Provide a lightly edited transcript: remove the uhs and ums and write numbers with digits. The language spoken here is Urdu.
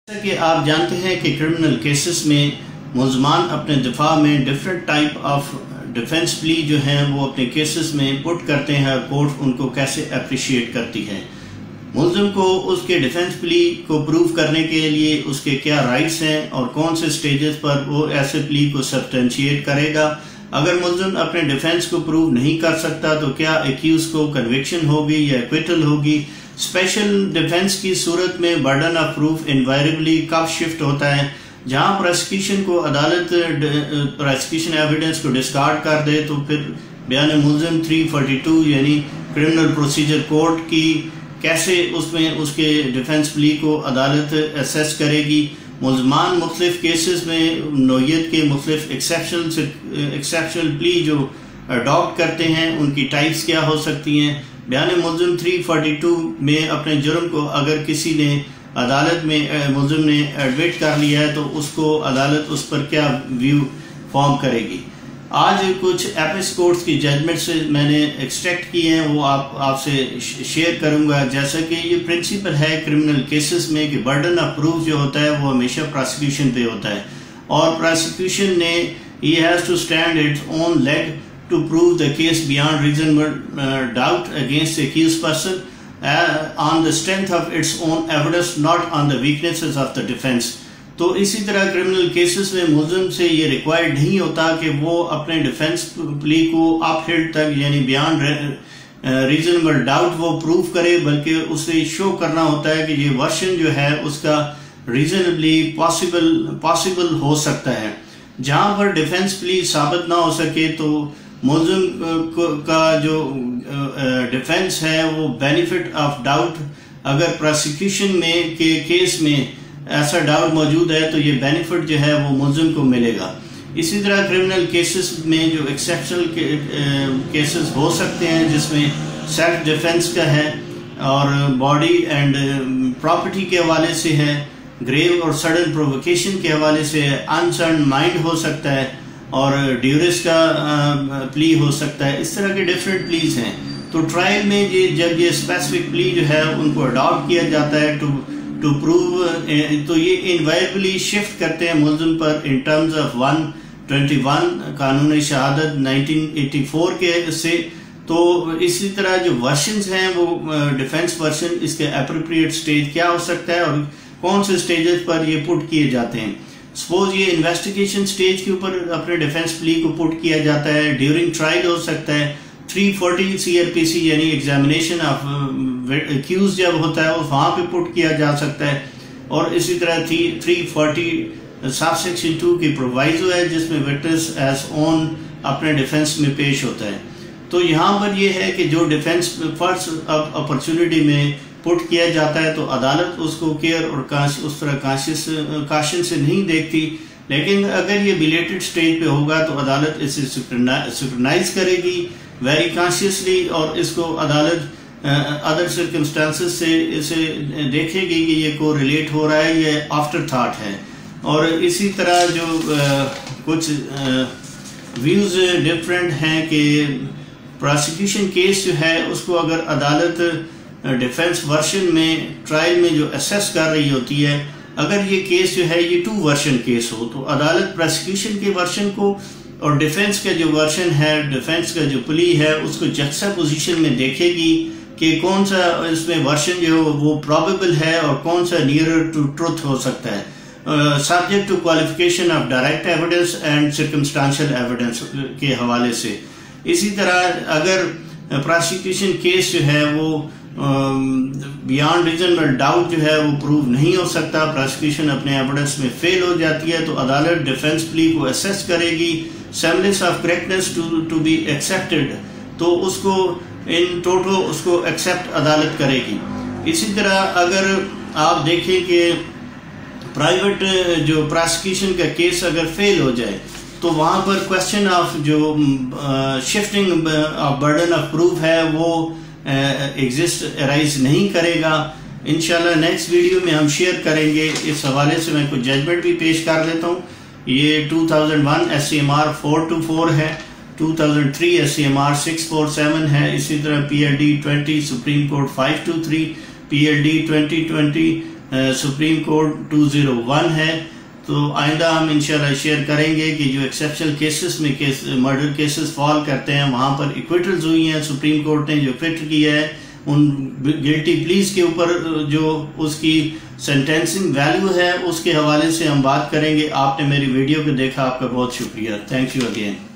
جیسا کہ آپ جانتے ہیں کہ کرمنل کیسز میں ملزمان اپنے دفاع میں ڈیفرنٹ ٹائپ آف ڈیفنس پلی جو ہیں وہ اپنے کیسز میں پٹ کرتے ہیں اور کورٹ ان کو کیسے اپریشیٹ کرتی ہے. ملزم کو اس کے ڈیفنس پلی کو پروف کرنے کے لیے اس کے کیا رائٹس ہیں اور کون سے سٹیجز پر وہ ایسے پلی کو سبسٹینشیٹ کرے گا. اگر ملزم اپنے ڈیفنس کو پروف نہیں کر سکتا تو کیا ایکیوز کو کنوکشن ہوگی یا ایکویٹل ہوگی. اسپیشل ڈیفنس کی صورت میں برڈن آف پروف انوائربلی کب شفٹ ہوتا ہے. جہاں پروسیکیوشن کو عدالت پروسیکیوشن ایویڈنس کو ڈسکارڈ کر دے تو پھر بیان ملزم 342 یعنی کرمنل پروسیجر کوڈ کی کیسے اس میں اس کے ڈیفنس پلی کو عدالت اسیس کرے گی. ملزمان مختلف کیسز میں نوعیت کے مختلف ایکسیپشنل پلی جو اڈاپٹ کرتے ہیں ان کی ٹائپس کیا ہو سکتی ہیں. بیان ملزم 342 میں اپنے جرم کو اگر کسی نے عدالت میں ملزم نے ایڈمٹ کر لیا ہے تو اس کو عدالت اس پر کیا ویو فارم کرے گی. آج کچھ ایپس کورٹس کی ججمنٹ سے میں نے ایکسٹریکٹ کیے ہیں وہ آپ سے شیئر کروں گا. جیسا کہ یہ پرنسپل ہے کرمنل کیسز میں کہ برڈن آف پروف جو ہوتا ہے وہ ہمیشہ پروسیکیوشن پہ ہوتا ہے اور پروسیکیوشن نے he has to stand its own leg to prove the case beyond reasonable doubt against the accused person on the strength of its own evidence, not on the weaknesses of the defense. تو اسی طرح کرمنل کیسز میں ملزم سے یہ ریکوائرڈ نہیں ہوتا کہ وہ اپنے ڈیفنس پلی کو اپ ہیڈ تک یعنی بیانڈ ریزنیبل ڈاؤٹ وہ پروف کرے بلکہ اسے شو کرنا ہوتا ہے کہ یہ ورشن جو ہے اس کا ریزنیبلی پاسبل ہو سکتا ہے. جہاں پر ڈیفنس پلی ثابت نہ ہو سکے تو ملزم کا جو ڈیفنس ہے وہ بینیفٹ آف ڈاؤٹ اگر پروسیکیوشن میں کے کیس میں ایسا ڈاؤٹ موجود ہے تو یہ بینیفٹ جو ہے وہ ملزم کو ملے گا. اسی طرح کرمنل کیسز میں جو ایکسیپشنل کیسز ہو سکتے ہیں جس میں سیلف ڈیفنس کا ہے اور باڈی اینڈ پراپرٹی کے حوالے سے ہے, گریو اور سڈن پرووکیشن کے حوالے سے انسرن مائنڈ ہو سکتا ہے اور ڈیورس کا پلی ہو سکتا ہے. اس طرح کے ڈیفرنٹ پلیز ہیں. تو ٹرائل میں جب یہ اسپیسیفک پلی جو ہے ان کو اڈاپٹ کیا جاتا ہے ٹو پروو تو یہ انوائربلی شفٹ کرتے ہیں ملزم پر ان ٹرمز آف 121 قانون شہادت 1984 کے سے. تو اسی طرح جو ورشنز ہیں وہ ڈیفنس ورشن اس کے اپروپریٹ سٹیج کیا ہو سکتا ہے اور کون سے سٹیجز پر یہ پٹ کیے جاتے ہیں. سپوز یہ انویسٹیگیشن سٹیج کے اوپر اپنے ڈیفنس پلی کو پٹ کیا جاتا ہے, ڈیورنگ ٹرائل ہو سکتا ہے, 340 CRPC یعنی ایگزامینیشن آف ایکیوز جب ہوتا ہے وہاں پہ پٹ کیا جا سکتا ہے. اور اسی طرح 340 سب سیکشن 2 کی پرووائزو ہے جس میں وٹنس ایز اون اپنے ڈیفنس میں پیش ہوتا ہے. تو یہاں پر یہ ہے کہ جو ڈیفنس فرسٹ اپرچونٹی میں پٹ کیا جاتا ہے تو عدالت اس کو کیئر اور اس طرح کاشن سے نہیں دیکھتی, لیکن اگر یہ بیلیٹڈ سٹیج پہ ہوگا تو عدالت اسے سکرٹنائز کرے گی ویری کانشیسلی اور اس کو عدالت ادر سرکمسٹانسز سے اسے دیکھے گی کہ یہ کو ریلیٹ ہو رہا ہے یہ آفٹر تھاٹ ہے. اور اسی طرح جو کچھ ویوز ڈفرینٹ ہیں کہ پروسیکیوشن کیس جو ہے اس کو اگر عدالت ڈیفنس ورشن میں ٹرائل میں جو اسیس کر رہی ہوتی ہے, اگر یہ کیس جو ہے یہ 2 ورشن کیس ہو تو عدالت پروسیکیوشن کے ورشن کو اور ڈیفنس کا جو ورشن ہے ڈیفنس کا جو پلی ہے اس کو یکساں پوزیشن میں دیکھے گی کہ کون سا اس میں ورشن جو وہ پرابیبل ہے اور کون سا نیئرر ٹو ٹروتھ ہو سکتا ہے, subject to qualification of direct evidence and circumstantial evidence کے حوالے سے. اسی طرح اگر پروسیکیوشن کیس جو ہے وہ بیانڈ ریزنیبل ڈاؤٹ جو ہے وہ پروو نہیں ہو سکتا, پروسیکیوشن اپنے ایویڈنس میں فیل ہو جاتی ہے تو عدالت ڈیفنس پلی کو اسیس کرے گی semblance of correctness to be accepted تو اس کو ان ٹوٹو اس کو ایکسیپٹ عدالت کرے گی. اسی طرح اگر آپ دیکھیں کہ پرائیویٹ جو پروسیکیوشن کا کیس اگر فیل ہو جائے تو وہاں پر کوشچن آف جو shifting of burden of proof ہے وہ ایگزسٹ ارائز نہیں کرے گا. انشاءاللہ نیکسٹ ویڈیو میں ہم شیئر کریں گے. اس حوالے سے میں کچھ ججمنٹ بھی پیش کر دیتا ہوں. یہ 2001 SCMR 424 ہے, 2003 SCMR 647 ہے, اسی طرح PLD 20 supreme court 523, PLD 2020 supreme court 201 ہے. تو آئندہ ہم انشاءاللہ شیئر کریں گے کہ جو ایکسیپشنل کیسز میں مرڈر کیسز فال کرتے ہیں وہاں پر ایکویٹلز ہوئی ہیں. سپریم کورٹ نے جو ایکویٹ کیا ہے ان گلٹی پلیز کے اوپر جو اس کی سینٹینسنگ ویلیو ہے اس کے حوالے سے ہم بات کریں گے. آپ نے میری ویڈیو کو دیکھا، آپ کا بہت شکریہ. Thank you again.